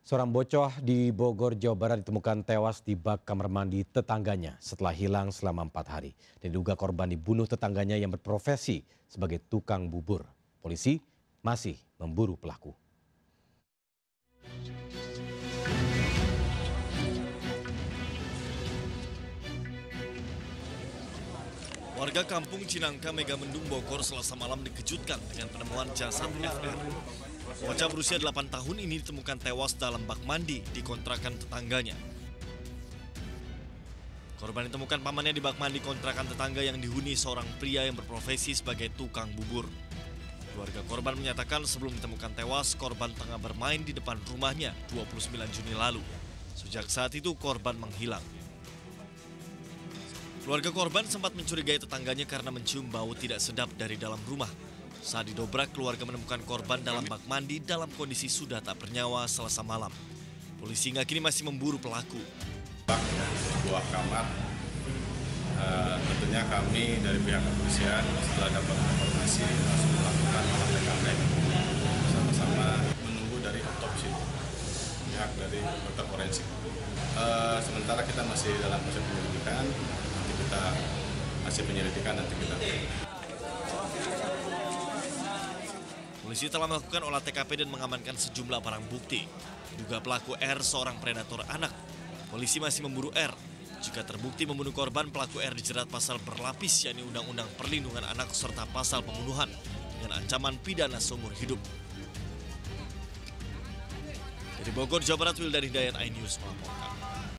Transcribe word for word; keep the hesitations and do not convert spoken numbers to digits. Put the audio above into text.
Seorang bocah di Bogor, Jawa Barat ditemukan tewas di bak kamar mandi tetangganya setelah hilang selama empat hari. Dan diduga korban dibunuh tetangganya yang berprofesi sebagai tukang bubur. Polisi masih memburu pelaku. Warga kampung Cinangka, Megamendung, Bogor Selasa malam dikejutkan dengan penemuan jasad F R. Bocah berusia delapan tahun ini ditemukan tewas dalam bak mandi di kontrakan tetangganya. Korban ditemukan pamannya di bak mandi kontrakan tetangga yang dihuni seorang pria yang berprofesi sebagai tukang bubur. Keluarga korban menyatakan sebelum ditemukan tewas, korban tengah bermain di depan rumahnya dua puluh sembilan Juni lalu. Sejak saat itu korban menghilang. Keluarga korban sempat mencurigai tetangganya karena mencium bau tidak sedap dari dalam rumah. Saat didobrak, keluarga menemukan korban dalam bak mandi dalam kondisi sudah tak bernyawa Selasa malam. Polisi hingga kini masih memburu pelaku. Sebuah kamar, uh, tentunya kami dari pihak kepolisian setelah dapat informasi langsung melakukan olah T K P bersama-sama menunggu dari otopsi pihak dari dokter forensik. Uh, sementara kita masih dalam proses penyelidikan, nanti kita masih penyelidikan nanti kita. Polisi telah melakukan olah T K P dan mengamankan sejumlah barang bukti. Diduga pelaku R seorang predator anak. Polisi masih memburu R. Jika terbukti membunuh korban, pelaku R dijerat pasal berlapis, yakni Undang-Undang Perlindungan Anak serta pasal pembunuhan dengan ancaman pidana seumur hidup. Dari Bogor, Jawa Barat, Wildan Hidayat, iNews melaporkan.